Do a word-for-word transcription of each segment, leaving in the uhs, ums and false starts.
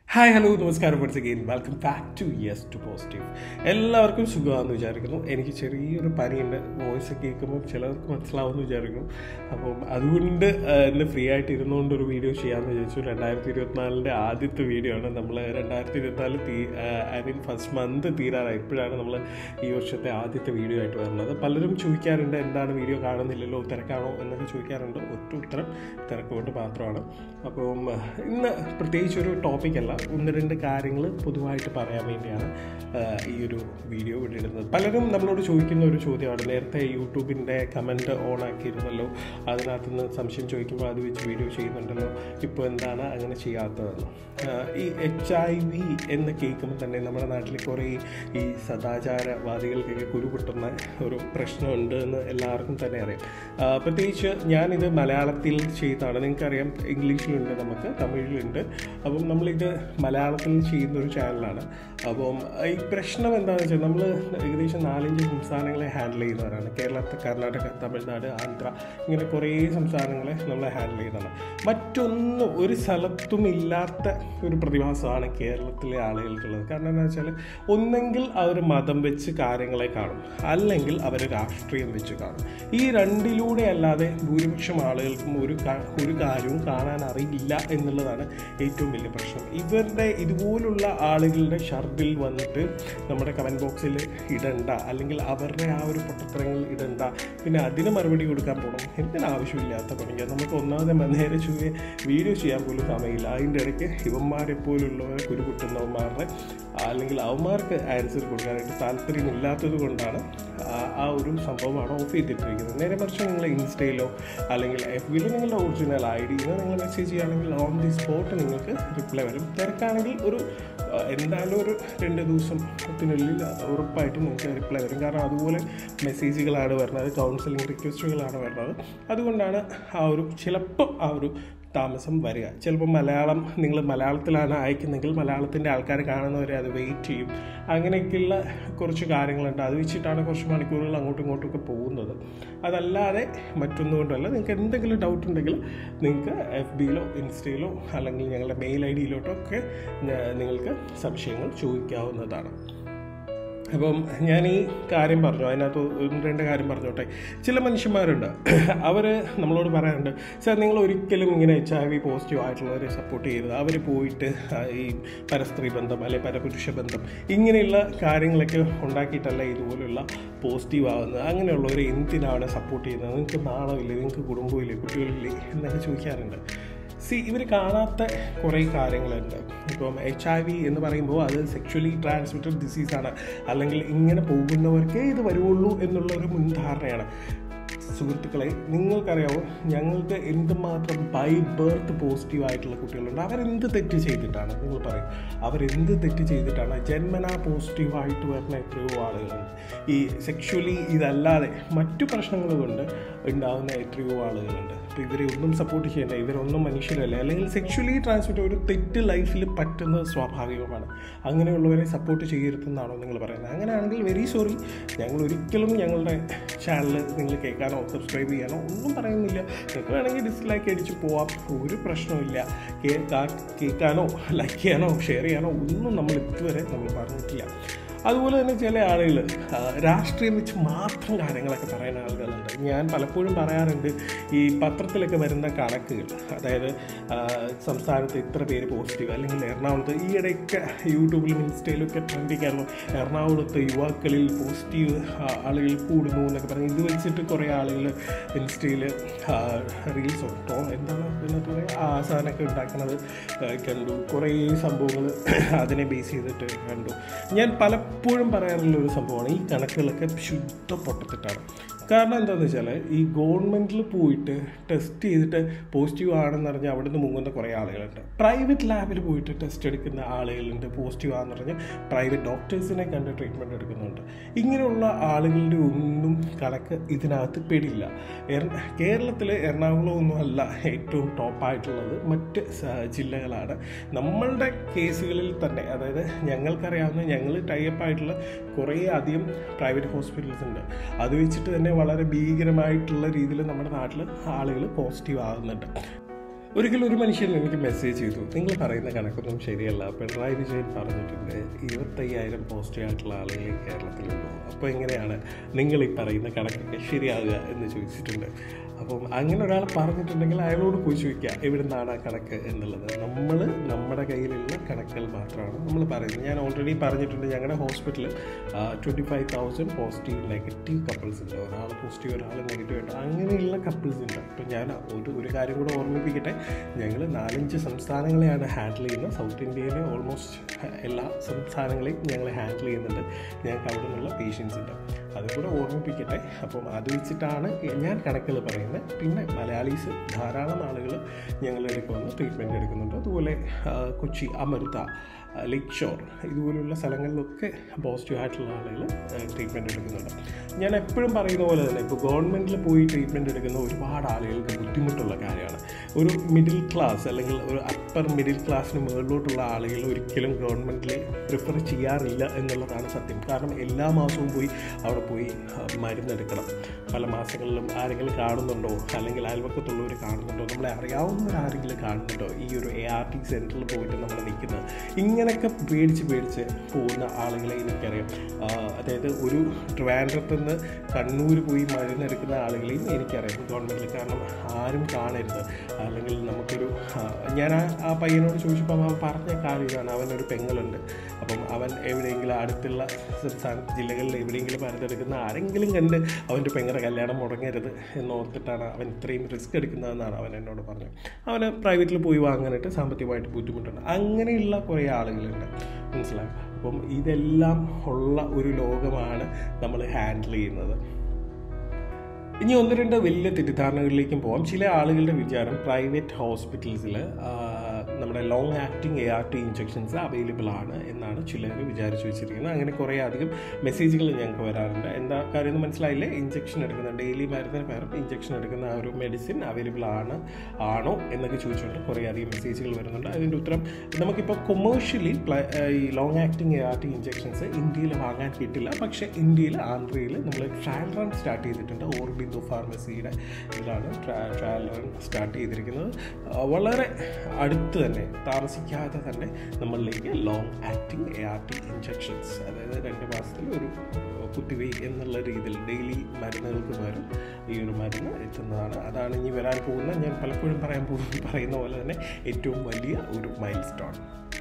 Hi hello നമസ്കാരം once again welcome back to yes to positive. എല്ലാവർക്കും സുഖമാണെന്ന് വിചാരിക്കുന്നു. എനിക്ക് ചെറിയൊരു പനിയുണ്ട്, വോയിസ് കേൾക്കുമ്പോൾ ചിലർക്ക് മനസ്സിലാവുമെന്ന് വിചാരിക്കുന്നു. അപ്പം അതുകൊണ്ട് ഇന്ന് ഫ്രീ ആയിട്ട് ഇരുന്നുകൊണ്ട് ഒരു വീഡിയോ ചെയ്യാമെന്ന് വിചാരിച്ചു. രണ്ടായിരത്തി ഇരുപത്തിനാലിൻ്റെ ആദ്യത്തെ വീഡിയോ ആണ്. നമ്മൾ രണ്ടായിരത്തി ഇരുപത്തിനാല് തീ ഐ മീൻ ഫസ്റ്റ് മന്ത് തീരാറായി. ഇപ്പോഴാണ് നമ്മൾ ഈ വർഷത്തെ ആദ്യത്തെ വീഡിയോ ആയിട്ട് വരുന്നത്. പലരും ചോദിക്കാറുണ്ട്, എന്താണ് വീഡിയോ കാണുന്നില്ലല്ലോ, തിരക്കാണോ എന്നൊക്കെ ചോദിക്കാറുണ്ട്. ഒറ്റ ഉത്തരം, തിരക്ക് കൊണ്ട് മാത്രമാണ്. അപ്പം ഇന്ന് പ്രത്യേകിച്ചൊരു ടോപ്പിക്കല്ല, ഒന്ന് രണ്ട് കാര്യങ്ങൾ പൊതുവായിട്ട് പറയാൻ വേണ്ടിയാണ് ഈ ഒരു വീഡിയോ ഇടുന്നത്. പലരും നമ്മളോട് ചോദിക്കുന്ന ഒരു ചോദ്യമാണ്, നേരത്തെ യൂട്യൂബിൻ്റെ കമൻറ്റ് ഓൺ ആക്കിയിരുന്നല്ലോ, അതിനകത്ത് നിന്ന് സംശയം ചോദിക്കുമ്പോൾ അത് വെച്ച് വീഡിയോ ചെയ്യുന്നുണ്ടല്ലോ, ഇപ്പോൾ എന്താണ് അങ്ങനെ ചെയ്യാത്തതെന്ന്. ഈ എച്ച് ഐ വി എന്ന് കേൾക്കുമ്പോൾ തന്നെ നമ്മുടെ നാട്ടിൽ കുറേ ഈ സദാചാരവാദികൾക്കൊക്കെ കുരുപൊട്ടുന്ന ഒരു പ്രശ്നമുണ്ട് എന്ന് എല്ലാവർക്കും തന്നെ അറിയാം. പ്രത്യേകിച്ച് ഞാനിത് മലയാളത്തിൽ ചെയ്താണ്. നിങ്ങൾക്കറിയാം, ഇംഗ്ലീഷിലുണ്ട്, നമുക്ക് തമിഴിലുണ്ട്. അപ്പം നമ്മളിത് മലയാളത്തിൽ ചെയ്യുന്നൊരു ചാനലാണ്. അപ്പം ഈ പ്രശ്നം എന്താണെന്ന് വെച്ചാൽ, നമ്മൾ ഏകദേശം നാലഞ്ച് സംസ്ഥാനങ്ങളെ ഹാൻഡിൽ ചെയ്യുന്നവരാണ്. കേരളത്തിൽ, കർണാടക, തമിഴ്നാട്, ആന്ധ്ര, ഇങ്ങനെ കുറേ സംസ്ഥാനങ്ങളെ നമ്മൾ ഹാൻഡിൽ ചെയ്യുന്നതാണ്. മറ്റൊന്നും ഒരു സ്ഥലത്തും ഇല്ലാത്ത ഒരു പ്രതിഭാസമാണ് കേരളത്തിലെ ആളുകൾക്കുള്ളത്. കാരണം എന്താ വെച്ചാൽ, ഒന്നെങ്കിൽ അവർ മതം വെച്ച് കാര്യങ്ങളെ കാണും, അല്ലെങ്കിൽ അവർ രാഷ്ട്രീയം വെച്ച് കാണും. ഈ രണ്ടിലൂടെ അല്ലാതെ ഭൂരിപക്ഷം ആളുകൾക്കും ഒരു ഒരു കാര്യവും കാണാൻ അറിയില്ല എന്നുള്ളതാണ് ഏറ്റവും വലിയ പ്രശ്നം. ഇവരുടെ ഇതുപോലുള്ള ആളുകളുടെ ഷർട്ടിൽ വന്നിട്ട് നമ്മുടെ കമൻറ്റ് ബോക്സിൽ ഇടണ്ട, അല്ലെങ്കിൽ അവരുടെ ആ ഒരു പൊട്ടത്തരങ്ങൾ ഇടണ്ട, പിന്നെ അതിന് മറുപടി കൊടുക്കാൻ പോകണം. എന്തിനാവശ്യമില്ലാത്ത പണിക്ക് നമുക്ക് ഒന്നാമതെ നേരെ ചുവേ വീഡിയോ ചെയ്യാൻ പോലും സമയമില്ല. അതിൻ്റെ ഇടയ്ക്ക് ഇവന്മാരെ പോലുള്ളവരെ കുരുപൊട്ടുന്നവന്മാരുടെ അല്ലെങ്കിൽ അവന്മാർക്ക് ആൻസർ കൊടുക്കാനായിട്ട് താല്പര്യമില്ലാത്തത് കൊണ്ടാണ് ആ ഒരു സംഭവമാണ് ഓഫ് ചെയ്തിട്ടിരിക്കുന്നത്. നേരെ മറിച്ച് നിങ്ങൾ ഇൻസ്റ്റയിലോ അല്ലെങ്കിൽ എഫ് ബിയിലോ നിങ്ങളുടെ ഒറിജിനൽ ഐ ഡിയിലോ നിങ്ങൾ മെസ്സേജ് ചെയ്യുകയാണെങ്കിൽ ഓൺ ദി സ്പോട്ട് നിങ്ങൾക്ക് റിപ്ലൈ വരും. തിരക്കാണെങ്കിൽ ഒരു എന്തായാലും ഒരു രണ്ട് ദിവസത്തിനുള്ളിൽ ഉറപ്പായിട്ടും നിങ്ങൾക്ക് റിപ്ലൈ വരും. കാരണം അതുപോലെ മെസ്സേജുകളാണ് വരുന്നത്, കൗൺസിലിംഗ് റിക്വസ്റ്റുകളാണ് വരുന്നത്. അതുകൊണ്ടാണ് ആ ഒരു ചിലപ്പോൾ ആ ഒരു താമസം വരിക. ചിലപ്പോൾ മലയാളം നിങ്ങൾ മലയാളത്തിലാണ് അയക്കുന്നെങ്കിൽ മലയാളത്തിൻ്റെ ആൾക്കാർ കാണുന്നവരെ അത് വെയിറ്റ് ചെയ്യും. അങ്ങനെയൊക്കെയുള്ള കുറച്ച് കാര്യങ്ങളുണ്ട്. അത് വെച്ചിട്ടാണ് കുറച്ച് മണിക്കൂറുകൾ അങ്ങോട്ടും ഇങ്ങോട്ടും ഒക്കെ പോകുന്നത്. അതല്ലാതെ മറ്റൊന്നും കൊണ്ടല്ല. നിങ്ങൾക്ക് എന്തെങ്കിലും ഡൗട്ട് ഉണ്ടെങ്കിൽ നിങ്ങൾക്ക് എഫ് ബിയിലോ ഇൻസ്റ്റയിലോ അല്ലെങ്കിൽ ഞങ്ങളുടെ മെയിൽ ഐ ഡിയിലോട്ടോ ഒക്കെ നിങ്ങൾക്ക് സംശയങ്ങൾ ചോദിക്കാവുന്നതാണ്. അപ്പം ഞാൻ ഈ കാര്യം പറഞ്ഞു, അതിനകത്ത് ഒന്ന് രണ്ട് കാര്യം പറഞ്ഞോട്ടെ. ചില മനുഷ്യന്മാരുണ്ട്, അവർ നമ്മളോട് പറയാറുണ്ട്, സാർ നിങ്ങൾ ഒരിക്കലും ഇങ്ങനെ എച്ച് ഐ വി പോസിറ്റീവ് ആയിട്ടുള്ളവരെ സപ്പോർട്ട് ചെയ്യരുത്. അവർ പോയിട്ട് ഈ പരസ്ത്രീ ബന്ധം അല്ലെങ്കിൽ പരപുരുഷ ബന്ധം ഇങ്ങനെയുള്ള കാര്യങ്ങളൊക്കെ ഉണ്ടാക്കിയിട്ടല്ല ഇതുപോലുള്ള പോസിറ്റീവ് ആവുന്നത്. അങ്ങനെയുള്ളവരെ എന്തിനാണ് സപ്പോർട്ട് ചെയ്യുന്നത്? നിങ്ങൾക്ക് നാണമില്ലേ? നിങ്ങൾക്ക് കുടുംബമില്ലേ? കുട്ടികളില്ലേ? എന്നൊക്കെ ചോദിക്കാറുണ്ട്. സി ഇവർ കാണാത്ത കുറേ കാര്യങ്ങളുണ്ട്. ഇപ്പം എച്ച് ഐ വി എന്ന് പറയുമ്പോൾ അത് സെക്ഷുവലി ട്രാൻസ്മിറ്റഡ് ഡിസീസാണ്, അല്ലെങ്കിൽ ഇങ്ങനെ പോകുന്നവർക്കേ ഇത് വരുള്ളൂ എന്നുള്ള ഒരു മുൻധാരണയാണ്. സുഹൃത്തുക്കളെ, നിങ്ങൾക്കറിയാമോ, ഞങ്ങൾക്ക് എന്തുമാത്രം ബൈ ബർത്ത് പോസിറ്റീവ് ആയിട്ടുള്ള കുട്ടികളുണ്ട്. അവരെന്ത് തെറ്റ് ചെയ്തിട്ടാണ്? നിങ്ങൾ പറയും, അവരെന്ത് തെറ്റ് ചെയ്തിട്ടാണ് ജന്മനാ പോസിറ്റീവായിട്ട് വരുന്ന എത്രയോ ആളുകളുണ്ട്. ഈ സെക്ഷുവലി ഇതല്ലാതെ മറ്റു പ്രശ്നങ്ങൾ കൊണ്ട് ഉണ്ടാകുന്ന എത്രയോ ആളുകളുണ്ട്. അപ്പോൾ ഇവരെ ഒന്നും സപ്പോർട്ട് ചെയ്യേണ്ട, ഇവരൊന്നും മനുഷ്യരല്ല. അല്ലെങ്കിൽ സെക്ഷുവലി ട്രാൻസ്മിറ്റ് ഒരു തെറ്റ് ലൈഫിൽ പറ്റുന്നത് സ്വാഭാവികമാണ്. അങ്ങനെയുള്ളവരെ സപ്പോർട്ട് ചെയ്യരുതെന്നാണോ നിങ്ങൾ പറയുന്നത്? അങ്ങനെയാണെങ്കിൽ വെരി സോറി. ഞങ്ങൾ ഒരിക്കലും ഞങ്ങളുടെ ചാനൽ നിങ്ങൾ കേൾക്കാനോ സബ്സ്ക്രൈബ് ചെയ്യാനോ ഒന്നും പറയുന്നില്ല. നിങ്ങൾക്ക് വേണമെങ്കിൽ ഡിസ്ലൈക്ക് അടിച്ച് പോവാം, ഒരു പ്രശ്നമില്ല. കേൾക്കാനോ ലൈക്ക് ചെയ്യാനോ ഷെയർ ചെയ്യാനോ ഒന്നും നമ്മൾ ഇതുവരെ നമ്മൾ പറഞ്ഞിട്ടില്ല. അതുപോലെ തന്നെ ചില ആളുകൾ രാഷ്ട്രീയം വെച്ച് മാത്രം കാര്യങ്ങളൊക്കെ പറയുന്ന ആളുകളുണ്ട്. ഞാൻ പലപ്പോഴും പറയാറുണ്ട്, ഈ പത്രത്തിലൊക്കെ വരുന്ന കണക്കുകൾ, അതായത് സംസ്ഥാനത്ത് ഇത്ര പേര് പോസിറ്റീവ്, അല്ലെങ്കിൽ എറണാകുളത്ത് ഈയിടെയൊക്കെ യൂട്യൂബിലും ഇൻസ്റ്റയിലും ഒക്കെ ട്രെൻഡിങ്ങായിരുന്നു, എറണാകുളത്ത് യുവാക്കളിൽ പോസിറ്റീവ് ആളുകൾ കൂടുന്നു എന്നൊക്കെ പറഞ്ഞ് ഇത് വെച്ചിട്ട് കുറേ ആളുകൾ ഇൻസ്റ്റയിൽ റീൽസോ ടോ എന്താണ് ഇതിനകത്ത് പറയുക ആ സാധനമൊക്കെ ഉണ്ടാക്കുന്നത് കണ്ടു. കുറേ സംഭവങ്ങൾ അതിനെ ബേസ് ചെയ്തിട്ട് കണ്ടു. ഞാൻ പല എപ്പോഴും പറയാറുള്ള ഒരു സംഭവമാണ്, ഈ കണക്കുകളൊക്കെ ശുദ്ധ പൊട്ടത്തിട്ടാണ്. കാരണം എന്താണെന്ന് വെച്ചാൽ, ഈ ഗവൺമെൻറ്റിൽ പോയിട്ട് ടെസ്റ്റ് ചെയ്തിട്ട് പോസിറ്റീവ് ആണെന്ന് പറഞ്ഞാൽ അവിടെ നിന്ന് മുങ്ങുന്ന കുറേ ആളുകളുണ്ട്. പ്രൈവറ്റ് ലാബിൽ പോയിട്ട് ടെസ്റ്റ് എടുക്കുന്ന ആളുകളുണ്ട്. പോസിറ്റീവ് ആണെന്ന് പറഞ്ഞ് പ്രൈവറ്റ് ഡോക്ടേഴ്സിനെ കണ്ട് ട്രീറ്റ്മെൻറ്റ് എടുക്കുന്നുണ്ട്. ഇങ്ങനെയുള്ള ആളുകളുടെ ഒന്നും കണക്ക് ഇതിനകത്ത് പെടില്ല. കേരളത്തിൽ എറണാകുളമൊന്നും അല്ല ഏറ്റവും ടോപ്പായിട്ടുള്ളത്, മറ്റ് ജില്ലകളാണ്. നമ്മളുടെ കേസുകളിൽ തന്നെ, അതായത് ഞങ്ങൾക്കറിയാവുന്ന ഞങ്ങൾ ടൈപ്പ് ആയിട്ടുള്ള കുറേ അധികം പ്രൈവറ്റ് ഹോസ്പിറ്റൽസ് ഉണ്ട്. അത് വെച്ചിട്ട് തന്നെ വളരെ ഭീകരമായിട്ടുള്ള രീതിയിൽ നമ്മുടെ നാട്ടിൽ ആളുകൾ പോസിറ്റീവ് ആകുന്നുണ്ട്. ഒരിക്കലും ഒരു മനുഷ്യൻ എനിക്ക് മെസ്സേജ് ചെയ്തു, നിങ്ങൾ പറയുന്ന കണക്കൊന്നും ശരിയല്ല, പിണറായി വിജയൻ പറഞ്ഞിട്ടുണ്ട് ഇരുപത്തയ്യായിരം പോസ്റ്റ് ആയിട്ടുള്ള ആളുകൾ കേരളത്തിലുള്ളൂ, അപ്പോൾ എങ്ങനെയാണ് നിങ്ങൾ ഈ പറയുന്ന കണക്കൊക്കെ ശരിയാവുക എന്ന് ചോദിച്ചിട്ടുണ്ട്. അപ്പം അങ്ങനെ ഒരാൾ പറഞ്ഞിട്ടുണ്ടെങ്കിൽ അയാളോട് പോയി ചോദിക്കുക എവിടെ നിന്നാണ് ആ കണക്ക് എന്നുള്ളത്. നമ്മൾ നമ്മുടെ കയ്യിലുള്ള കണക്കുകൾ മാത്രമാണ് നമ്മൾ പറയുന്നത്. ഞാൻ ഓൾറെഡി പറഞ്ഞിട്ടുണ്ട്, ഞങ്ങളുടെ ഹോസ്പിറ്റലിൽ twenty five thousand positive negative couples ഉണ്ട്. ഒരാൾ പോസിറ്റീവ് ഒരാൾ നെഗറ്റീവ് ആയിട്ട് അങ്ങനെയുള്ള കപ്പിൾസ് ഉണ്ട്. അപ്പം ഞാൻ ഒരു ഒരു കാര്യം കൂടെ ഓർമ്മിപ്പിക്കട്ടെ, ഞങ്ങൾ നാലഞ്ച് സംസ്ഥാനങ്ങളെയാണ് ഹാൻഡിൽ ചെയ്യുന്നത്. സൗത്ത് ഇന്ത്യയിലെ ഓൾമോസ്റ്റ് എല്ലാ സംസ്ഥാനങ്ങളെയും ഞങ്ങൾ ഹാൻഡിൽ ചെയ്യുന്നുണ്ട്. ഞങ്ങൾക്ക് അവിടെ നിന്നുള്ള പേഷ്യൻസ് ഉണ്ട്, അതും കൂടെ ഓർമ്മിപ്പിക്കട്ടെ. അപ്പം അത് വെച്ചിട്ടാണ് ഞാൻ കണക്കുകൾ പറയുന്നത്. പിന്നെ മലയാളീസ് ധാരാളം ആളുകൾ ഞങ്ങളുടെ അടുക്ക് വന്ന് ട്രീറ്റ്മെൻറ്റ് എടുക്കുന്നുണ്ട്. അതുപോലെ കൊച്ചി, അമൃത, ലേക്ക് ഷോർ ഇതുപോലുള്ള സ്ഥലങ്ങളിലൊക്കെ പോസിറ്റീവ് ആയിട്ടുള്ള ആളുകൾ ട്രീറ്റ്മെൻറ്റ് എടുക്കുന്നുണ്ട്. ഞാൻ എപ്പോഴും പറയുന്ന പോലെ തന്നെ ഇപ്പോൾ ഗവൺമെൻറ്റിൽ പോയി ട്രീറ്റ്മെൻറ്റ് എടുക്കുന്ന ഒരുപാട് ആളുകൾക്ക് ബുദ്ധിമുട്ടുള്ള കാര്യമാണ്. ഒരു മിഡിൽ ക്ലാസ് അല്ലെങ്കിൽ ഒരു അപ്പർ മിഡിൽ ക്ലാസ്സിന് മുകളിലോട്ടുള്ള ആളുകൾ ഒരിക്കലും ഗവൺമെൻറ്റിൽ പ്രിഫർ ചെയ്യാറില്ല എന്നുള്ളതാണ് സത്യം. കാരണം എല്ലാ മാസവും പോയി അവിടെ പോയി മരുന്നെടുക്കണം. പല മാസങ്ങളിലും ആരെങ്കിലും കാണുന്നുണ്ടോ, അല്ലെങ്കിൽ അയൽവക്കത്തുള്ളവർ കാണുന്നുണ്ടോ, നമ്മളെ അറിയാവുന്നവരാരെങ്കിലും കാണുന്നുണ്ടോ ഈ ഒരു എ ആർ ടി സെൻറ്ററിൽ പോയിട്ട് നമ്മൾ നിൽക്കുന്നത്, ഇങ്ങനെയൊക്കെ പേടിച്ച് പേടിച്ച് പോകുന്ന ആളുകളെ എനിക്കറിയാം. അതായത് ഒരു ട്രിവാൻഡ്രത്ത് നിന്ന് കണ്ണൂർ പോയി മരുന്നെടുക്കുന്ന ആളുകളെയും എനിക്കറിയാം ഗവൺമെൻറ്റിൽ. കാരണം ആരും കാണരുത്, അല്ലെങ്കിൽ നമുക്കൊരു ഞാൻ ആ ആ പയ്യനോട് ചോദിച്ചപ്പോൾ അവൻ പറഞ്ഞ കാര്യം ഇതാണ്, അവനൊരു പെങ്ങളുണ്ട്. അപ്പം അവൻ എവിടെയെങ്കിലും അടുത്തുള്ള സംസ്ഥാന ജില്ലകളിൽ എവിടെയെങ്കിലും മരുന്നെടുക്കുന്ന ആരെങ്കിലും കണ്ട് അവൻ്റെ പെങ്ങളുടെ കല്യാണം മുടങ്ങരുത് എന്നോർത്തിട്ടാണ് അവൻ ഇത്രയും റിസ്ക് എടുക്കുന്നതെന്നാണ് അവൻ എന്നോട് പറഞ്ഞത്. അവന് പ്രൈവറ്റിൽ പോയി വാങ്ങാനായിട്ട് സാമ്പത്തികമായിട്ട് ബുദ്ധിമുട്ടുണ്ട്. അങ്ങനെയുള്ള കുറേ ആളുകളുണ്ട്, മനസ്സിലാവും. അപ്പം ഇതെല്ലാം ഉള്ള ഒരു ലോകമാണ് നമ്മൾ ഹാൻഡിൽ ചെയ്യുന്നത്. ഇനി ഒന്ന് രണ്ട് വലിയ തെറ്റിദ്ധാരണകളിലേക്കും പോകാം. ചില ആളുകളുടെ വിചാരം പ്രൈവറ്റ് ഹോസ്പിറ്റൽസിൽ നമ്മുടെ long acting A R T injections available ആണ് എന്നാണ് ചിലർ വിചാരിച്ചു വെച്ചിരിക്കുന്നത്. അങ്ങനെ കുറേ അധികം മെസ്സേജുകൾ ഞങ്ങൾക്ക് വരാറുണ്ട്. എന്താ കാര്യം എന്ന് മനസ്സിലായില്ലേ? ഇഞ്ചക്ഷൻ എടുക്കുന്ന ഡെയിലി മരുന്നിന് പകരം ഇഞ്ചക്ഷൻ എടുക്കുന്ന ആ ഒരു മെഡിസിൻ അവൈലബിൾ ആണ് ആണോ എന്നൊക്കെ ചോദിച്ചുകൊണ്ട് കുറേ അധികം മെസ്സേജുകൾ വരുന്നുണ്ട്. അതിൻ്റെ ഉത്തരം, നമുക്കിപ്പോൾ കൊമേഴ്ഷ്യലി ഈ long acting A R T injections ഇന്ത്യയിൽ വാങ്ങാൻ കിട്ടില്ല. പക്ഷേ ഇന്ത്യയിൽ ആന്ധ്രയിൽ നമ്മൾ ട്രയൽ റൺ സ്റ്റാർട്ട് ചെയ്തിട്ടുണ്ട്. ഓർബിന്ദു ഫാർമസിയുടെ ഇതിലാണ് ട്രയൽ റൺ സ്റ്റാർട്ട് ചെയ്തിരിക്കുന്നത്. വളരെ അടുത്ത് തന്നെ, താമസിക്കാതെ തന്നെ നമ്മളിലേക്ക് long acting A R T injections, അതായത് രണ്ട് മാസത്തിൽ ഒരു കുത്തിവെയ് എന്നുള്ള രീതിയിൽ ഡെയിലി മരുന്നുകൾക്ക് പകരം ഈ ഒരു മരുന്ന് എത്തുന്നതാണ്. അതാണ് ഇനി വരാൻ പോകുന്ന, ഞാൻ പലപ്പോഴും പറയാൻ പോകുന്ന പറയുന്ന പോലെ തന്നെ ഏറ്റവും വലിയ ഒരു മൈൽ സ്റ്റോൺ.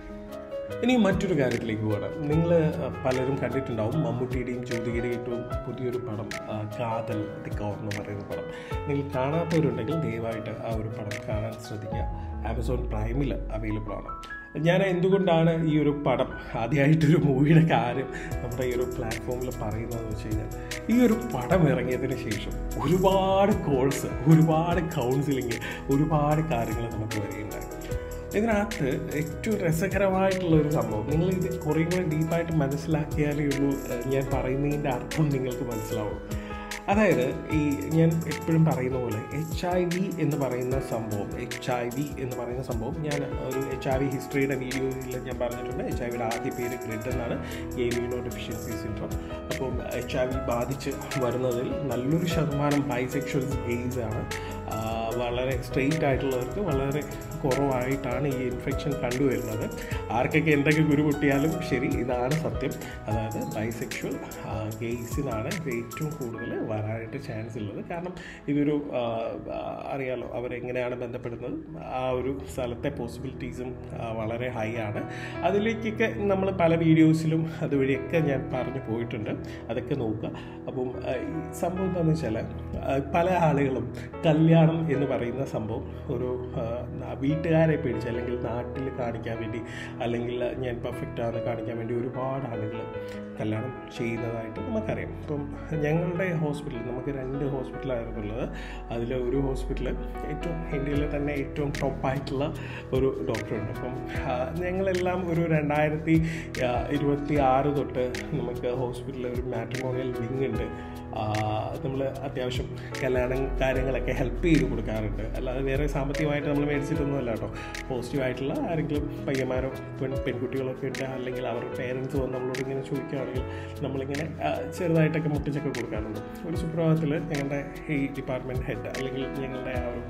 ഇനി മറ്റൊരു കാര്യത്തിലേക്ക് പോകണം. നിങ്ങൾ പലരും കണ്ടിട്ടുണ്ടാവും മമ്മൂട്ടിയുടെയും ജ്യോതികയുടെയും ഏറ്റവും പുതിയൊരു പടം കാതൽ ദി കൗർ എന്ന് പറയുന്ന പടം. നിങ്ങൾ കാണാത്തവരുണ്ടെങ്കിൽ ദയവായിട്ട് ആ ഒരു പടം കാണാൻ ശ്രദ്ധിക്കുക. ആമസോൺ പ്രൈമിൽ അവൈലബിൾ ആണ്. ഞാൻ എന്തുകൊണ്ടാണ് ഈ ഒരു പടം ആദ്യമായിട്ടൊരു മൂവിയുടെ കാര്യം നമ്മുടെ ഈ ഒരു പ്ലാറ്റ്ഫോമിൽ പറയുന്നതെന്ന് വെച്ച് കഴിഞ്ഞാൽ, ഈ ഒരു പടം ഇറങ്ങിയതിന് ശേഷം ഒരുപാട് കോൾസ്, ഒരുപാട് കൗൺസിലിങ്, ഒരുപാട് കാര്യങ്ങൾ നമുക്ക് വരികയുണ്ടായി. ഇതിനകത്ത് ഏറ്റവും രസകരമായിട്ടുള്ള ഒരു സംഭവം, നിങ്ങളിത് കുറേ കൂടെ ഡീപ്പായിട്ട് മനസ്സിലാക്കിയാലേ ഉള്ളൂ ഞാൻ പറയുന്നതിൻ്റെ അർത്ഥം നിങ്ങൾക്ക് മനസ്സിലാവും. അതായത് ഈ ഞാൻ എപ്പോഴും പറയുന്ന പോലെ എച്ച് ഐ വി എന്ന് പറയുന്ന സംഭവം എച്ച് ഐ വി എന്ന് പറയുന്ന സംഭവം ഞാൻ ഒരു എച്ച് ഐ വി ഹിസ്റ്ററിയുടെ വീഡിയോയിൽ ഞാൻ പറഞ്ഞിട്ടുണ്ട്. എച്ച് ഐ വിയുടെ ആദ്യ പേര് ഗ്രിഡ് എന്നാണ്, ഇമ്മ്യൂണോ ഡെഫിഷ്യൻസി സിൻഡ്രോം. അപ്പം എച്ച് ഐ വി ബാധിച്ച് വരുന്നതിൽ നല്ലൊരു ശതമാനം ബൈസെക്ഷൽസ് ഗെയ്സ് ആണ്. വളരെ സ്ട്രെയിറ്റ് ആയിട്ടുള്ളവർക്ക് വളരെ കുറവായിട്ടാണ് ഈ ഇൻഫെക്ഷൻ കണ്ടുവരുന്നത്. ആർക്കൊക്കെ എന്തൊക്കെ കുരു പൊട്ടിയാലും ശരി, ഇതാണ് സത്യം. അതായത് ബൈസെക്ഷൽ ഗെയ്സിനാണ് ഏറ്റവും കൂടുതൽ വരാനായിട്ട് ചാൻസ് ഉള്ളത്. കാരണം ഇതൊരു അറിയാലോ അവരെങ്ങനെയാണ് ബന്ധപ്പെടുന്നത്, ആ ഒരു സ്ഥലത്തെ പോസിബിലിറ്റീസും വളരെ ഹൈ ആണ്. അതിലേക്കൊക്കെ നമ്മൾ പല വീഡിയോസിലും അതുവഴിയൊക്കെ ഞാൻ പറഞ്ഞു പോയിട്ടുണ്ട്, അതൊക്കെ നോക്കുക. അപ്പം ഈ സംഭവം എന്താണെന്ന് വെച്ചാൽ, പല ആളുകളും കല്യാണം എന്ന് പറയുന്ന സംഭവം ഒരു വീട്ടുകാരെ പേടിച്ച്, അല്ലെങ്കിൽ നാട്ടിൽ കാണിക്കാൻ വേണ്ടി, അല്ലെങ്കിൽ ഞാൻ പെർഫെക്റ്റ് ആണെന്ന് കാണിക്കാൻ വേണ്ടി ഒരുപാട് ആളുകൾ കല്യാണം ചെയ്യുന്നതായിട്ട് നമുക്കറിയാം. ഇപ്പം ഞങ്ങളുടെ ഹോസ്പിറ്റൽ, നമുക്ക് രണ്ട് ഹോസ്പിറ്റലായിരുന്നു ഉള്ളത്. അതിൽ ഒരു ഹോസ്പിറ്റൽ ഏറ്റവും ഇന്ത്യയിലെ തന്നെ ഏറ്റവും ടോപ്പായിട്ടുള്ള ഒരു ഡോക്ടറുണ്ട്. അപ്പം ഞങ്ങളെല്ലാം ഒരു രണ്ടായിരത്തി ഇരുപത്തി ആറ് തൊട്ട് നമുക്ക് ഹോസ്പിറ്റലിൽ ഒരു മാട്രിമോണിയൽ വിങ് ഉണ്ട്. നമ്മൾ അത്യാവശ്യം കല്യാണം കാര്യങ്ങളൊക്കെ ഹെൽപ്പ് ചെയ്ത് കൊടുക്കാറുണ്ട്. അല്ലാതെ വേറെ സാമ്പത്തികമായിട്ട് നമ്മൾ മേടിച്ചിട്ടൊന്നുമല്ല കേട്ടോ. പോസിറ്റീവായിട്ടുള്ള ആരെങ്കിലും പയ്യന്മാരോ പെൺ പെൺകുട്ടികളൊക്കെ ഉണ്ട്, അല്ലെങ്കിൽ അവരുടെ പേരൻസ് വന്ന് നമ്മളോട് ഇങ്ങനെ ചോദിക്കുകയാണെങ്കിൽ നമ്മളിങ്ങനെ ചെറുതായിട്ടൊക്കെ മുട്ടിച്ചൊക്കെ കൊടുക്കാറുണ്ട്. ഒരു സുപ്രഭാതത്തിൽ ഞങ്ങളുടെ ഈ ഡിപ്പാർട്ട്മെൻറ്റ് ഹെഡ്, അല്ലെങ്കിൽ ഞങ്ങളുടെ ആ ഒരു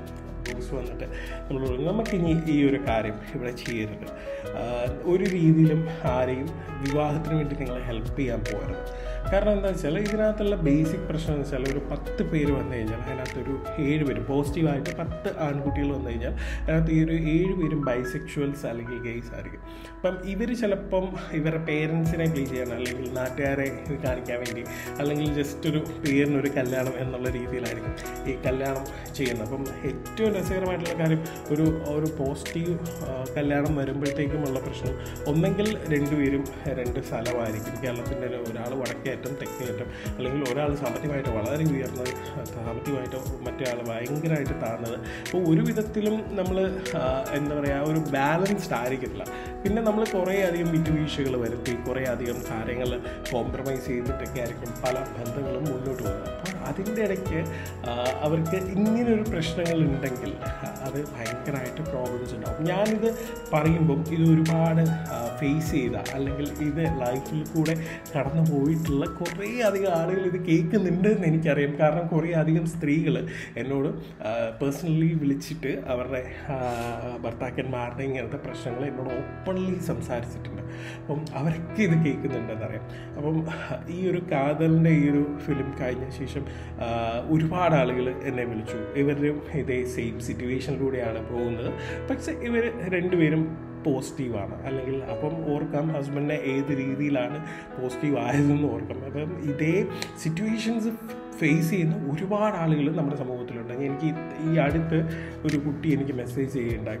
ബോസ് വന്നിട്ട് നമ്മളോട് നമുക്കിനി ഈ ഒരു കാര്യം ഇവിടെ ചെയ്യരുത്, ഒരു രീതിയിലും ആരെയും വിവാഹത്തിന് വേണ്ടി നിങ്ങളെ ഹെൽപ്പ് ചെയ്യാൻ പോകരുത്. കാരണം എന്താ വെച്ചാൽ ഇതിനകത്തുള്ള ബേസിക് പ്രശ്നം എന്ന് വെച്ചാൽ ഒരു പത്ത് പേര് വന്നു കഴിഞ്ഞാൽ അതിനകത്തൊരു ഏഴ് പേര് പോസിറ്റീവായിട്ട് പത്ത് ആൺകുട്ടികൾ വന്നു കഴിഞ്ഞാൽ അതിനകത്ത് ഈ ഒരു ഏഴ് പേരും ബൈസെക്ഷുവൽസ് അല്ലെങ്കിൽ ഗെയ്സ് ആയിരിക്കും. അപ്പം ഇവർ ചിലപ്പം ഇവരുടെ പേരൻസിനെ പ്ലീസ് ചെയ്യാൻ അല്ലെങ്കിൽ നാട്ടുകാരെ കാണിക്കാൻ വേണ്ടി അല്ലെങ്കിൽ ജസ്റ്റ് ഒരു പേരിനൊരു കല്യാണം എന്നുള്ള രീതിയിലായിരിക്കും ഈ കല്യാണം ചെയ്യുന്നത്. അപ്പം ഏറ്റവും രസകരമായിട്ടുള്ള കാര്യം ഒരു ഒരു പോസിറ്റീവ് കല്യാണം വരുമ്പോഴത്തേക്കുമുള്ള പ്രശ്നം ഒന്നെങ്കിൽ രണ്ടുപേരും രണ്ട് സ്ഥലമായിരിക്കും. കേരളത്തിൻ്റെ ഒരാൾ വടക്കേറ്റം തെക്കേറ്റം, അല്ലെങ്കിൽ ഒരാൾ സാമ്പത്തികമായിട്ട് വളരെ ഉയർന്നത് സാമ്പത്തികമായിട്ട് മറ്റേ ആൾ ഭയങ്കരമായിട്ട് താഴ്ന്നത്. അപ്പോൾ ഒരു വിധത്തിലും നമ്മൾ എന്താ പറയുക ഒരു ബാലൻസ്ഡ് ആയിരിക്കില്ല. പിന്നെ നമ്മൾ കുറേ അധികം വിട്ടുവീഴ്ചകൾ വരുത്തി കുറേ അധികം കാര്യങ്ങൾ കോംപ്രമൈസ് ചെയ്തിട്ടൊക്കെ ആയിരിക്കും പല ബന്ധങ്ങളും മുന്നോട്ട് പോകുന്നത്. അപ്പോൾ അതിൻ്റെ ഇടയ്ക്ക് അവർക്ക് ഇങ്ങനൊരു പ്രശ്നങ്ങളുണ്ടെങ്കിൽ അത് ഭയങ്കരമായിട്ട് പ്രോബ്ലംസ് ഉണ്ടാകും. ഞാനിത് പറയുമ്പം ഇത് ഒരുപാട് ഫേസ് ചെയ്ത അല്ലെങ്കിൽ ഇത് ലൈഫിൽ കൂടെ കടന്നു പോയിട്ടുള്ള കുറേ അധികം ആളുകൾ ഇത് കേൾക്കുന്നുണ്ട് എന്ന് എനിക്കറിയാം. കാരണം കുറേ അധികം സ്ത്രീകൾ എന്നോട് പേഴ്സണലി വിളിച്ചിട്ട് അവരുടെ ഭർത്താക്കന്മാരുടെ ഇങ്ങനത്തെ പ്രശ്നങ്ങൾ എന്നോട് ഓപ്പൺലി സംസാരിച്ചിട്ടുണ്ട്. അപ്പം അവരൊക്കെ ഇത് കേൾക്കുന്നുണ്ടെന്നറിയാം. അപ്പം ഈ ഒരു കാതലിൻ്റെ ഈ ഒരു ഫിലിം കഴിഞ്ഞ ശേഷം ഒരുപാട് ആളുകൾ എന്നെ വിളിച്ചു. ഇവരും ഇതേ സെയിം സിറ്റുവേഷനിലൂടെയാണ് പോകുന്നത്, പക്ഷെ ഇവർ രണ്ടുപേരും പോസിറ്റീവാണ്. അല്ലെങ്കിൽ അപ്പം ഓർക്കാം ഹസ്ബൻഡിനെ ഏത് രീതിയിലാണ് പോസിറ്റീവ് ആയതെന്ന് ഓർക്കാം. അപ്പം ഇതേ സിറ്റുവേഷൻസ് ഫേസ് ചെയ്യുന്ന ഒരുപാട് ആളുകൾ നമ്മുടെ സമൂഹത്തിലുണ്ട്. എനിക്ക് ഈ അടുത്ത് ഒരു കുട്ടി എനിക്ക് മെസ്സേജ് ചെയ്യുകയുണ്ടായി.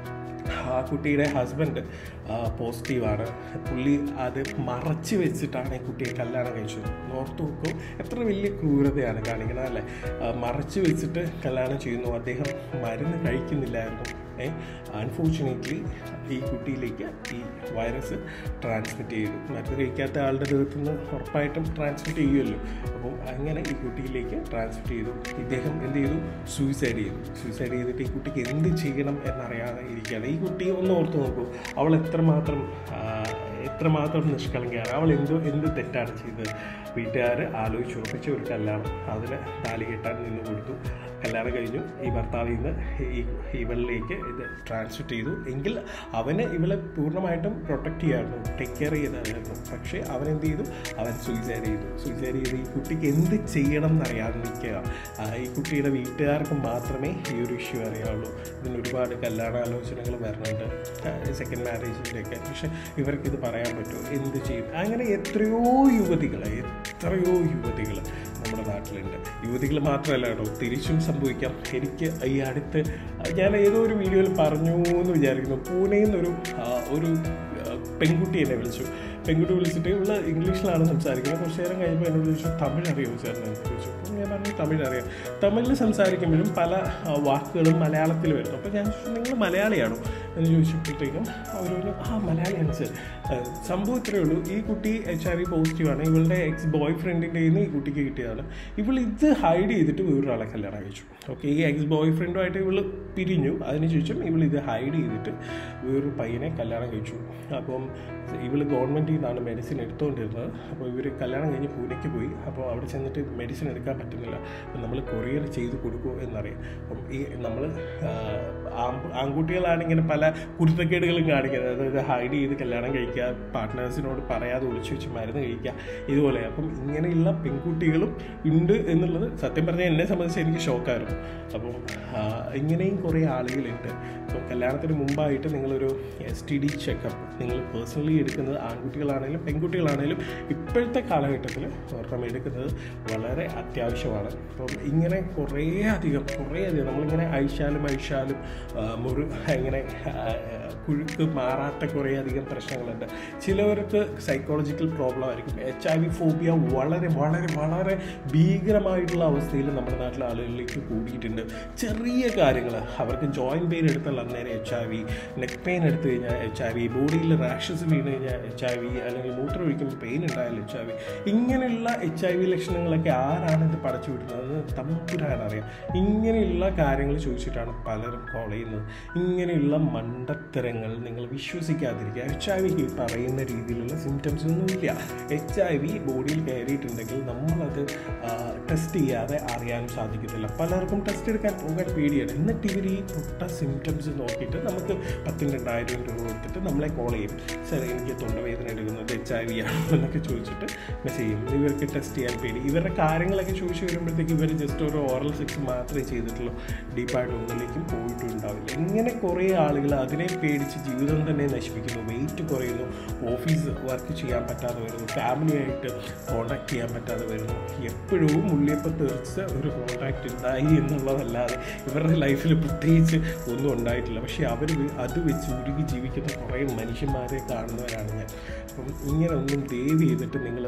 ആ കുട്ടിയുടെ ഹസ്ബൻഡ് പോസിറ്റീവാണ്. പുള്ളി അത് മറച്ച് വെച്ചിട്ടാണ് ഈ കുട്ടിയെ കല്യാണം കഴിച്ചത്. ഓർത്ത് നോക്കൂ, എത്ര വലിയ ക്രൂരതയാണ് കാണിക്കുന്നത് അല്ലേ? മറച്ച് വെച്ചിട്ട് കല്യാണം ചെയ്യുന്നു. അദ്ദേഹം മരുന്ന് കഴിക്കുന്നില്ലായിരുന്നു. ഏ അൺഫോർച്ചുനേറ്റ്ലി ഈ കുട്ടിയിലേക്ക് ഈ വൈറസ് ട്രാൻസ്മിറ്റ് ചെയ്തു. മരുന്ന് കഴിക്കാത്ത ആളുടെ ദേഹത്തു നിന്ന് ഉറപ്പായിട്ടും ട്രാൻസ്മിറ്റ് ചെയ്യുമല്ലോ. അപ്പം അങ്ങനെ ഈ കുട്ടിയിലേക്ക് ട്രാൻസ്മിറ്റ് ചെയ്തു. ഇദ്ദേഹം എന്ത് ചെയ്തു? സൂയിസൈഡ് ചെയ്തു. സൂയിസൈഡ് ചെയ്തിട്ട് ഈ കുട്ടിക്ക് എന്ത് ചെയ്യണം എന്നറിയാതെ ഇരിക്കുകയാണ്. ഈ കുട്ടി ഒന്ന് ഓർത്ത് നോക്കൂ, അവൾ എത്രമാത്രം എത്രമാത്രം നിഷ്കളങ്കയാണ്. അവൾ എന്തോ എന്ത് തെറ്റാണ് ചെയ്തത്? വീട്ടുകാർ ആലോചിച്ച് ഉറപ്പിച്ച ഒരു കല്യാണം, അതിന് താലി കെട്ടാൻ നിന്ന് കൊടുത്തു. കല്യാണം കഴിഞ്ഞു. ഈ ഭർത്താവിൽ നിന്ന് ഈ ഇവളിലേക്ക് ഇത് ട്രാൻസ്മിറ്റ് ചെയ്തു. എങ്കിൽ അവന് ഇവളെ പൂർണ്ണമായിട്ടും പ്രൊട്ടക്റ്റ് ചെയ്യായിരുന്നു, ടേക്ക് കെയർ ചെയ്തായിരുന്നു. പക്ഷേ അവൻ എന്ത് ചെയ്തു? അവൻ സൂയിസൈഡ് ചെയ്തു. സൂയിസൈഡ് ചെയ്ത് ഈ കുട്ടിക്ക് എന്ത് ചെയ്യണം എന്നറിയാതെ നിൽക്കുക. ഈ കുട്ടിയുടെ വീട്ടുകാർക്ക് മാത്രമേ ഈ ഒരു ഇഷ്യൂ അറിയാവുള്ളൂ. ഇതിന് ഒരുപാട് കല്യാണാലോചനകൾ വരുന്നുണ്ട്, സെക്കൻഡ് മാരേജിൻ്റെയൊക്കെ. പക്ഷേ ഇവർക്കിത് പറയാൻ പറ്റുമോ? എന്ത് ചെയ്യും? അങ്ങനെ എത്രയോ യുവതികൾ എത്രയോ യുവതികൾ നമ്മുടെ നാട്ടിലുണ്ട്. യുവതികൾ മാത്രമല്ല കേട്ടോ, തിരിച്ചും സംഭവിക്കാം. എനിക്ക് ഈ അടുത്ത് ഞാൻ ഏതോ ഒരു വീഡിയോയിൽ പറഞ്ഞു എന്ന് വിചാരിക്കുന്നു, പൂനെയിൽ നിന്നൊരു ഒരു പെൺകുട്ടി എന്നെ വിളിച്ചു. പെൺകുട്ടി വിളിച്ചിട്ട് ഇവള് ഇംഗ്ലീഷിലാണ് സംസാരിക്കുന്നത്. കുറച്ച് നേരം കഴിയുമ്പോൾ എന്നോട് ചോദിച്ചു, തമിഴ് അറിയുമോ ചേർന്ന് എന്ന് ചോദിച്ചു. അപ്പം ഞാൻ പറഞ്ഞു തമിഴ് അറിയാം. തമിഴിൽ സംസാരിക്കുമ്പോഴും പല വാക്കുകളും മലയാളത്തിൽ വരുന്നു. അപ്പോൾ ഞാൻ ചോദിച്ചു, നിങ്ങൾ മലയാളിയാണോ എന്ന് ചോദിച്ചപ്പോഴത്തേക്കും അവർ പറഞ്ഞു, ആ മലയാളിയാണ് സർ. സംഭവം ഇത്രയേ ഉള്ളൂ. ഈ കുട്ടി എച്ച് ഐ വി പോസിറ്റീവാണ്. ഇവളുടെ എക്സ് ബോയ് ഫ്രണ്ടിൻ്റെ നിന്ന് ഈ കുട്ടിക്ക് കിട്ടിയതാണ്. ഇവൾ ഇത് ഹൈഡ് ചെയ്തിട്ട് വേറൊരാളെ കല്യാണം കഴിച്ചു. ഓക്കെ, ഈ എക്സ് ബോയ് ഫ്രണ്ടുമായിട്ട് ഇവൾ പിരിഞ്ഞു. അതിനുശേഷം ഇവൾ ഇത് ഹൈഡ് ചെയ്തിട്ട് വേറൊരു പയ്യനെ കല്യാണം കഴിച്ചു. അപ്പം ഇവൾ ഗവൺമെൻറ്റിൽ നിന്നാണ് മെഡിസിൻ എടുത്തുകൊണ്ടിരുന്നത്. അപ്പോൾ ഇവർ കല്യാണം കഴിഞ്ഞ് പൂനെക്ക് പോയി. അപ്പോൾ അവിടെ ചെന്നിട്ട് മെഡിസിൻ എടുക്കാൻ പറ്റുന്നില്ല. അപ്പം നമ്മൾ കൊറിയർ ചെയ്ത് കൊടുക്കുമോ എന്നറിയാം. അപ്പം ഈ നമ്മൾ ആൺകുട്ടികളാണ് ഇങ്ങനെ പല കുരുത്തക്കേടുകളും കാണിക്കുന്നത്. അതായത് ഹൈഡ് ചെയ്ത് കല്യാണം കഴിക്കുക, പാർട്ട്നേഴ്സിനോട് പറയാതെ ഒളിച്ചു വെച്ച് മരുന്ന് കഴിക്കുക, ഇതുപോലെ. അപ്പം ഇങ്ങനെയുള്ള പെൺകുട്ടികളും ഉണ്ട് എന്നുള്ളത് സത്യം പറഞ്ഞാൽ എന്നെ സംബന്ധിച്ച് എനിക്ക് ഷോക്കായിരുന്നു. അപ്പം ഇങ്ങനെയും കുറേ ആളുകളുണ്ട്. അപ്പോൾ കല്യാണത്തിന് മുമ്പായിട്ട് നിങ്ങളൊരു എസ് ടി ഡി ചെക്കപ്പ് നിങ്ങൾ പേഴ്സണലി എടുക്കുന്നത് ആൺകുട്ടികളാണെങ്കിലും പെൺകുട്ടികളാണെങ്കിലും ഇപ്പോഴത്തെ കാലഘട്ടത്തിൽ ഒരെണ്ണം എടുക്കുന്നത് വളരെ അത്യാവശ്യമാണ്. അപ്പം ഇങ്ങനെ കുറേ അധികം കുറേ അധികം നമ്മളിങ്ങനെ അഴിച്ചാലും അഴിച്ചാലും മുറി ഇങ്ങനെ കുഴുക്ക് മാറാത്ത കുറേ അധികം പ്രശ്നങ്ങളുണ്ട്. ചിലവർക്ക് സൈക്കോളജിക്കൽ പ്രോബ്ലം ആയിരിക്കും. എച്ച് ഐ വി ഫോബിയ വളരെ വളരെ വളരെ ഭീകരമായിട്ടുള്ള അവസ്ഥയിൽ നമ്മുടെ നാട്ടിലെ ആളുകളിലേക്ക് കൂടിയിട്ടുണ്ട്. ചെറിയ കാര്യങ്ങൾ, അവർക്ക് ജോയിൻറ്റ് പെയിൻ എടുത്താൽ അന്നേരം H I V, neck pain എടുത്തു കഴിഞ്ഞാൽ എച്ച് ഐ വി, ബോഡിയിൽ റാഷസ് വീണ് കഴിഞ്ഞാൽ എച്ച് ഐ വി, അല്ലെങ്കിൽ മൂത്രം ഒഴിക്കുമ്പോൾ പെയിൻ ഉണ്ടായാൽ എച്ച് ഐ വി. ഇങ്ങനെയുള്ള എച്ച് ഐ വി ലക്ഷണങ്ങളൊക്കെ ആരാണ് ഇത് പടച്ചു വിടുന്നത് തമ്പുരാനറിയാം. ഇങ്ങനെയുള്ള കാര്യങ്ങൾ ചോദിച്ചിട്ടാണ് പലരും കോൾ ചെയ്യുന്നത്. ഇങ്ങനെയുള്ള മണ്ടത്തരം വിവരങ്ങൾ നിങ്ങൾ വിശ്വസിക്കാതിരിക്കുക. എച്ച് ഐ വിക്ക് പറയുന്ന രീതിയിലുള്ള സിംറ്റംസ് ഒന്നുമില്ല. എച്ച് ഐ വി ബോഡിയിൽ കയറിയിട്ടുണ്ടെങ്കിൽ നമ്മളത് ടെസ്റ്റ് ചെയ്യാതെ അറിയാനും സാധിക്കത്തില്ല. പലർക്കും ടെസ്റ്റ് എടുക്കാൻ പോകാൻ പേടിയാണ്. എന്നിട്ട് ഇവർ ഈ പൊട്ട സിംറ്റംസ് നോക്കിയിട്ട് നമുക്ക് പത്തിന് രണ്ടായിരം രൂപ കൊടുത്തിട്ട് നമ്മളെ കോൾ ചെയ്യും. സാർ എനിക്ക് തൊണ്ടവേദന എടുക്കുന്നത് എച്ച് ഐ വി ആണ് എന്നൊക്കെ ചോദിച്ചിട്ട് മെസ്സേജ് ചെയ്യും. ഇവർക്ക് ടെസ്റ്റ് ചെയ്യാൻ പേടി. ഇവരുടെ കാര്യങ്ങളൊക്കെ ചോദിച്ചു വരുമ്പോഴത്തേക്ക് ഇവർ ജസ്റ്റ് ഒരു ഓറൽ സെക്സ് മാത്രമേ ചെയ്തിട്ടുള്ളൂ, ഡീപ്പായിട്ട് ഒന്നിലേക്കും പോയിട്ടുണ്ടാവില്ല. ഇങ്ങനെ കുറേ ആളുകൾ അതിനെ പേടിച്ച് ജീവിതം തന്നെ നശിപ്പിക്കുന്നു. വെയിറ്റ് കുറയുന്നു, ഓഫീസ് വർക്ക് ചെയ്യാൻ പറ്റാതെ വരുന്നു, ഫാമിലിയായിട്ട് കോൺടാക്ട് ചെയ്യാൻ പറ്റാതെ വരുന്നു. എപ്പോഴും ഉള്ളിയപ്പം തെറിച്ച് ഒരു കോൺടാക്റ്റ് ഉണ്ടായി എന്നുള്ളതല്ലാതെ ഇവരുടെ ലൈഫിൽ പ്രത്യേകിച്ച് ഒന്നും ഉണ്ടായിട്ടില്ല. പക്ഷേ അവർ അത് വെച്ച് ഉരുകി ജീവിക്കുന്ന കുറേ മനുഷ്യന്മാരെ കാണുന്നവരാണ് ഞാൻ. അപ്പം ഇങ്ങനെ ഒന്നും ദയവ് ചെയ്തിട്ട് നിങ്ങൾ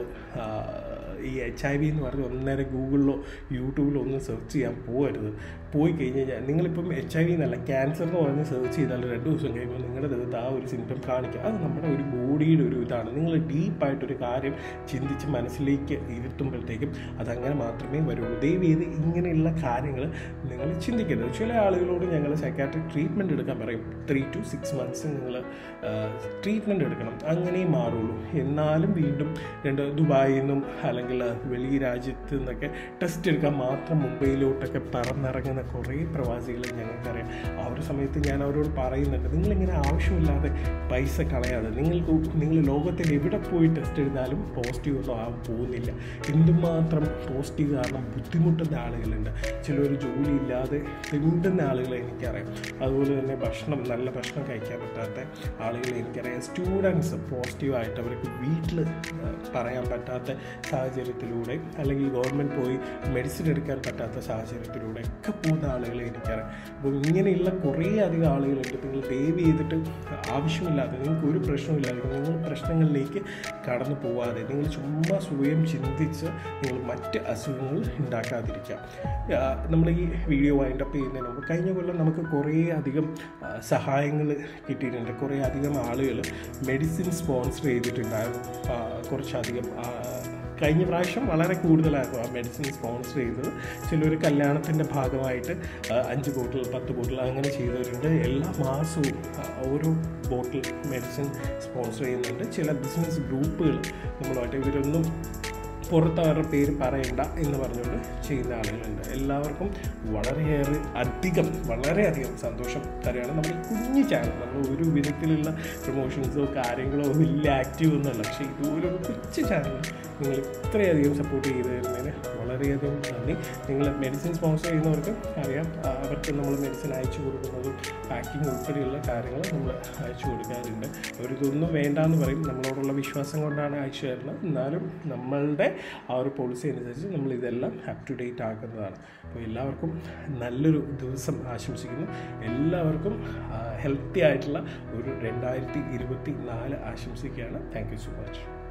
ഈ എച്ച് ഐ വി എന്ന് പറഞ്ഞ് ഒന്നേരെ ഗൂഗിളിലോ യൂട്യൂബിലോ ഒന്നും സെർച്ച് ചെയ്യാൻ പോകരുത്. പോയി കഴിഞ്ഞ് കഴിഞ്ഞാൽ നിങ്ങളിപ്പം എച്ച് ഐ വി എന്നല്ല ക്യാൻസർ എന്ന് പറഞ്ഞ് സെർച്ച് ചെയ്താൽ രണ്ട് ദിവസം കഴിയുമ്പോൾ നിങ്ങളുടെ ദേഹത്ത് ആ ഒരു സിംറ്റം കാണിക്കുക. അത് നമ്മുടെ ഒരു ബോഡിയുടെ ഒരു ഇതാണ്. നിങ്ങൾ ഡീപ്പായിട്ടൊരു കാര്യം ചിന്തിച്ച് മനസ്സിലേക്ക് ഇരുത്തുമ്പോഴത്തേക്കും അതങ്ങനെ മാത്രമേ വരുള്ളൂ. ദയവ് ചെയ്ത് ഇങ്ങനെയുള്ള കാര്യങ്ങൾ നിങ്ങൾ ചിന്തിക്കരുത്. ചില ആളുകളോട് ഞങ്ങൾ സൈക്കാട്രിക് ട്രീറ്റ്മെൻറ്റ് എടുക്കാൻ പറയും. ത്രീ ടു സിക്സ് മന്ത്സ് നിങ്ങൾ ട്രീറ്റ്മെൻറ്റ് എടുക്കണം, അങ്ങനെ മാറുള്ളൂ. എന്നാലും വീണ്ടും രണ്ട് ദുബായിൽ നിന്നും അല്ലെങ്കിൽ വെളി രാജ്യത്ത് നിന്നൊക്കെ ടെസ്റ്റ് എടുക്കാൻ മാത്രം മുംബൈയിലോട്ടൊക്കെ പറന്നിറങ്ങുന്ന കുറേ പ്രവാസികൾ ഞങ്ങൾക്കറിയാം. ആ ഒരു സമയത്ത് ഞാൻ അവരോട് പറയുന്നുണ്ട്, നിങ്ങളിങ്ങനെ ആവശ്യമില്ലാതെ പൈസ കളയാതെ നിങ്ങൾക്ക് നിങ്ങൾ ലോകത്തിൽ എവിടെ പോയി ടെസ്റ്റ് എടുത്താലും പോസിറ്റീവ് ഒന്നും ആവാൻ പോകുന്നില്ല. എന്തുമാത്രം പോസിറ്റീവ് കാരണം ബുദ്ധിമുട്ടുന്ന ആളുകളുണ്ട്. ചിലർ ജോലിയില്ലാതെ തെണ്ടുന്ന ആളുകളെ എനിക്കറിയാം. അതുപോലെ തന്നെ ഭക്ഷണം നല്ല ഭക്ഷണം കഴിക്കാൻ പറ്റാത്ത ആളുകളെ എനിക്കറിയാം. സ്റ്റുഡൻസ് പോസിറ്റീവായിട്ട് അവർക്ക് വീട്ടിൽ പറയാൻ പറ്റാത്ത സാഹചര്യത്തിലൂടെ അല്ലെങ്കിൽ ഗവൺമെൻറ് പോയി മെഡിസിൻ എടുക്കാൻ പറ്റാത്ത സാഹചര്യത്തിലൂടെ ഒക്കെ പോകുന്ന ആളുകളെ എനിക്കറിയാം. അപ്പോൾ ഇങ്ങനെയുള്ള കുറേ അധികം ആളുകളുണ്ട്. നിങ്ങൾ ദയവ് ചെയ്തിട്ട് ആവശ്യമില്ലാതെ നിങ്ങൾക്ക് ഒരു പ്രശ്നമില്ലാതെ നിങ്ങൾ പ്രശ്നങ്ങളിലേക്ക് കടന്നു പോവാതെ നിങ്ങൾ ചുമ്മാ സ്വയം ചിന്തിച്ച് നിങ്ങൾ മറ്റ് അസുഖങ്ങൾ ഉണ്ടാക്കാതിരിക്കുക. നമ്മൾ ഈ വീഡിയോ വൈൻഡപ്പ് ചെയ്യുന്നതിന് മുമ്പ് കഴിഞ്ഞ കൊല്ലം നമുക്ക് കുറേ അധികം സഹായങ്ങൾ കിട്ടിയിട്ടുണ്ട്. കുറേ അധികം ആളുകൾ മെഡിസിൻ സ്പോൺസർ ചെയ്തിട്ടുണ്ടായിരുന്നു. കുറച്ചധികം കഴിഞ്ഞ പ്രാവശ്യം വളരെ കൂടുതലായിരുന്നു ആ മെഡിസിൻ സ്പോൺസർ ചെയ്തത്. ചിലർ കല്യാണത്തിൻ്റെ ഭാഗമായിട്ട് അഞ്ച് ബോട്ടിൽ പത്ത് ബോട്ടിൽ അങ്ങനെ ചെയ്തവരുണ്ട്. എല്ലാ മാസവും ഓരോ ബോട്ടിൽ മെഡിസിൻ സ്പോൺസർ ചെയ്യുന്നുണ്ട്. ചില ബിസിനസ് ഗ്രൂപ്പുകൾ നമ്മളുമായിട്ട് ഇവരൊന്നും പുറത്ത് അവരുടെ പേര് പറയണ്ട എന്ന് പറഞ്ഞുകൊണ്ട് ചെയ്യുന്ന ആളുകളുണ്ട്. എല്ലാവർക്കും വളരെയേറെ അധികം വളരെയധികം സന്തോഷം തരികയാണ്. നമ്മുടെ ഈ കുഞ്ഞു ചാനൽ നമ്മൾ ഒരു വിധത്തിലുള്ള പ്രൊമോഷൻസോ കാര്യങ്ങളോ വലിയ ആക്റ്റീവ് ഒന്നുമല്ല. പക്ഷേ ഇതുപോലെ ഒരു കൊച്ചു ചാനൽ നിങ്ങൾ ഇത്രയധികം സപ്പോർട്ട് ചെയ്ത് തരുന്നതിന് വളരെയധികം നന്ദി. നിങ്ങൾ മെഡിസിൻ സ്പോൺസർ ചെയ്യുന്നവർക്ക് അറിയാം, അവർക്ക് നമ്മൾ മെഡിസിൻ അയച്ചു കൊടുക്കുന്നതും പാക്കിംഗ് ഉൾപ്പെടെയുള്ള കാര്യങ്ങൾ നമ്മൾ അയച്ചു കൊടുക്കാറുണ്ട്. അവരിതൊന്നും വേണ്ടാന്ന് പറയും. നമ്മളോടുള്ള വിശ്വാസം കൊണ്ടാണ് അയച്ചു തരുന്നത്. എന്നാലും നമ്മളുടെ ആ ഒരു പോളിസി അനുസരിച്ച് നമ്മൾ ഇതെല്ലാം അപ് ടു ഡേറ്റ് ആക്കുന്നതാണ്. അപ്പോൾ എല്ലാവർക്കും നല്ലൊരു ദിവസം ആശംസിക്കുന്നു. എല്ലാവർക്കും ഹെൽത്തി ആയിട്ടുള്ള ഒരു രണ്ടായിരത്തി ഇരുപത്തി നാല് ആശംസിക്കുകയാണ്. Thank you so much.